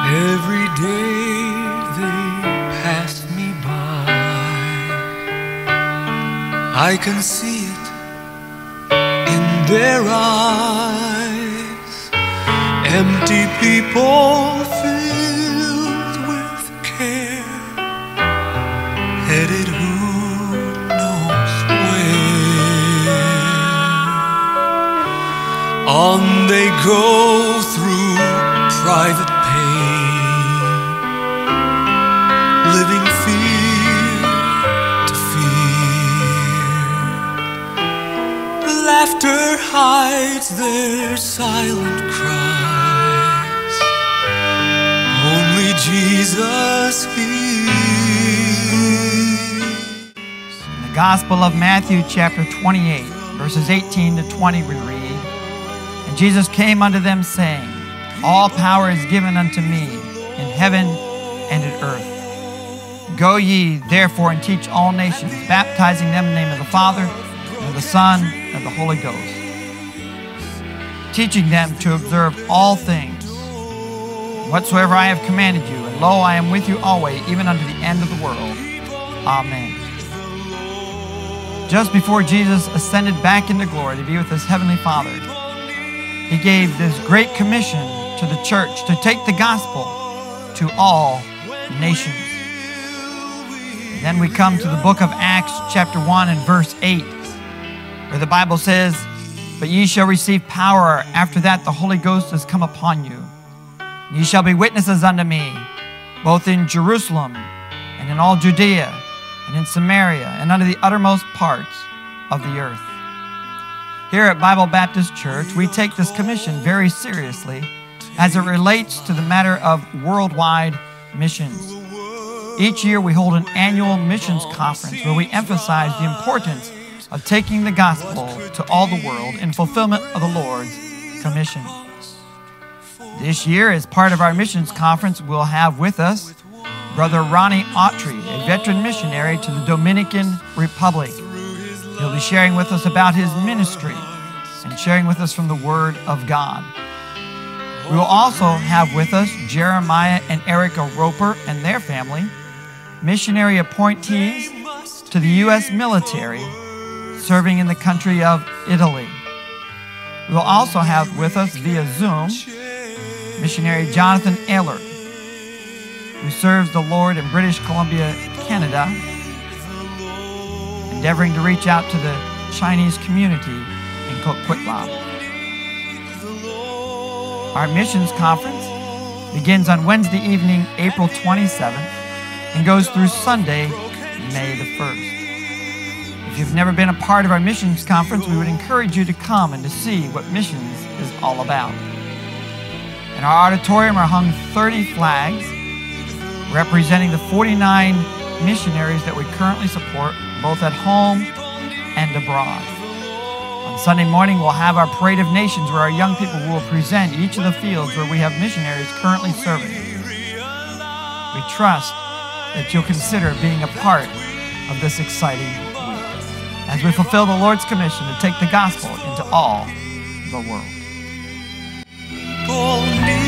Every day they pass me by, I can see it in their eyes. Empty people filled with care, headed who knows where. On they go through private pain, living fear to fear. Laughter hides their silent cries, only Jesus hears. In the Gospel of Matthew chapter 28, verses 18 to 20 we read, "And Jesus came unto them, saying, All power is given unto me in heaven and in earth. Go ye therefore and teach all nations, baptizing them in the name of the Father, and of the Son, and of the Holy Ghost, teaching them to observe all things whatsoever I have commanded you. And lo, I am with you always, even unto the end of the world. Amen." Just before Jesus ascended back into glory to be with his heavenly Father, he gave this great commission to the church to take the gospel to all nations. And then we come to the book of Acts chapter 1 and verse 8, where the Bible says, "But ye shall receive power. After that the Holy Ghost is come upon you. And ye shall be witnesses unto me, both in Jerusalem and in all Judea and in Samaria and unto the uttermost parts of the earth." Here at Bible Baptist Church, we take this commission very seriously as it relates to the matter of worldwide missions. Each year we hold an annual missions conference where we emphasize the importance of taking the gospel to all the world in fulfillment of the Lord's commission. This year, as part of our missions conference, we'll have with us Brother Ronnie Autry, a veteran missionary to the Dominican Republic. He'll be sharing with us about his ministry and sharing with us from the Word of God. We will also have with us Jeremiah and Erica Roper and their family, missionary appointees to the U.S. military, serving in the country of Italy. We will also have with us via Zoom missionary Jonathan Ehlert, who serves the Lord in British Columbia, Canada, endeavoring to reach out to the Chinese community in Coquitlam. Our missions conference begins on Wednesday evening, April 27th, and goes through Sunday, May the 1st. If you've never been a part of our missions conference, we would encourage you to come and to see what missions is all about. In our auditorium are hung 30 flags representing the 49 missionaries that we currently support, both at home and abroad. On Sunday morning, we'll have our Parade of Nations, where our young people will present each of the fields where we have missionaries currently serving. We trust that you'll consider being a part of this exciting week as we fulfill the Lord's commission to take the gospel into all the world.